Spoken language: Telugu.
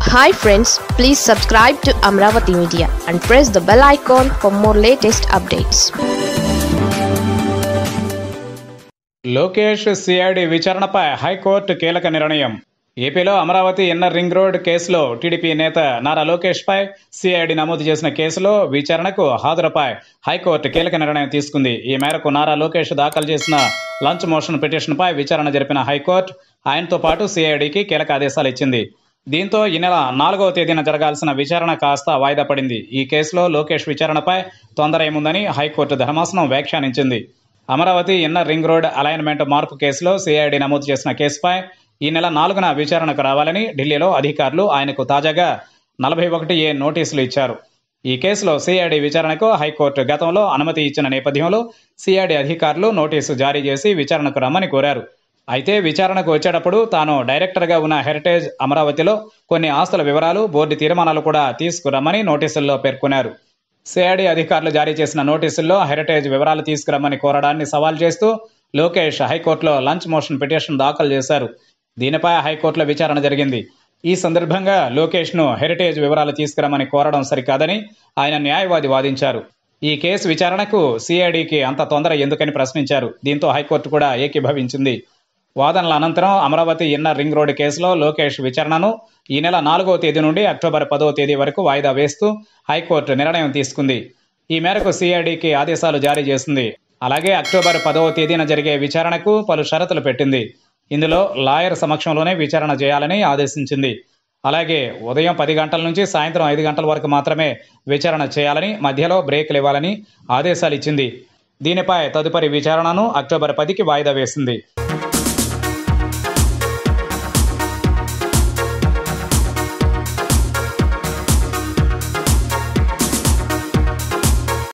Hi friends, please subscribe to Amaravathi Media and press the bell icon for more latest updates. Lokesh CID విచారణపై హైకోర్టు కీలక నిర్ణయం. ఏపీలో అమరావతి ఇన్నర్ రింగ్ రోడ్ కేసులో టీడీపీ నేత నారా లోకేష్ పై CID నమోదు చేసిన కేసులో విచారణకు హాజరుపై హైకోర్టు కీలక నిర్ణయం తీసుకుంది. ఈ మేరకు నారా లోకేష్ దాఖలు చేసిన లంచ్ మోషన్ పిటిషన్పై విచారణ జరిపిన హైకోర్టు ఆయనతో పాటు CIDకి కీలక ఆదేశాలు ఇచ్చింది. దీంతో ఈ నెల 4వ తేదీన జరగాల్సిన విచారణ కాస్త వాయిదా పడింది. ఈ కేసులో లోకేష్ విచారణపై తొందర ఏముందని హైకోర్టు ధర్మాసనం వ్యాఖ్యానించింది. Amaravati inner ring road alignment మార్పు కేసులో CID నమోదు చేసిన కేసుపై ఈ నెల 4న విచారణకు రావాలని ఢిల్లీలో అధికారులు ఆయనకు తాజాగా 41A నోటీసులు ఇచ్చారు. ఈ కేసులో CID విచారణకు హైకోర్టు గతంలో అనుమతి ఇచ్చిన నేపథ్యంలో CID అధికారులు నోటీసు జారీ చేసి విచారణకు రమ్మని కోరారు. అయితే విచారణకు వచ్చేటప్పుడు తాను డైరెక్టర్గా ఉన్న హెరిటేజ్ అమరావతిలో కొన్ని ఆస్తుల వివరాలు, బోర్డు తీర్మానాలు కూడా తీసుకురమ్మని నోటీసుల్లో పేర్కొన్నారు. CID అధికారులు జారీ చేసిన నోటీసుల్లో హెరిటేజ్ వివరాలు తీసుకురమ్మని కోరడాన్ని సవాల్ చేస్తూ లోకేష్ హైకోర్టులో లంచ్ మోషన్ పిటిషన్ దాఖలు చేశారు. దీనిపై హైకోర్టులో విచారణ జరిగింది. ఈ సందర్భంగా లోకేష్ను హెరిటేజ్ వివరాలు తీసుకురమ్మని కోరడం సరికాదని ఆయన న్యాయవాది వాదించారు. ఈ కేసు విచారణకు CIDకి అంత తొందర ఎందుకని ప్రశ్నించారు. దీంతో హైకోర్టు కూడా ఏకీభవించింది. వాదనల అనంతరం అమరావతి ఇన్నర్ రింగ్ రోడ్ కేసులో లోకేష్ విచారణను ఈ నెల 4వ తేదీ నుండి అక్టోబర్ 10వ తేదీ వరకు వాయిదా వేస్తూ హైకోర్టు నిర్ణయం తీసుకుంది. ఈ మేరకు CIDకి ఆదేశాలు జారీ చేసింది. అలాగే అక్టోబర్ 10వ తేదీన జరిగే విచారణకు పలు షరతులు పెట్టింది. ఇందులో లాయర్ సమక్షంలోనే విచారణ చేయాలని ఆదేశించింది. అలాగే ఉదయం 10 గంటల నుంచి సాయంత్రం 5 గంటల వరకు మాత్రమే విచారణ చేయాలని, మధ్యలో బ్రేకులు ఇవ్వాలని ఆదేశాలు ఇచ్చింది. దీనిపై తదుపరి విచారణను అక్టోబర్ 10కి వాయిదా వేసింది.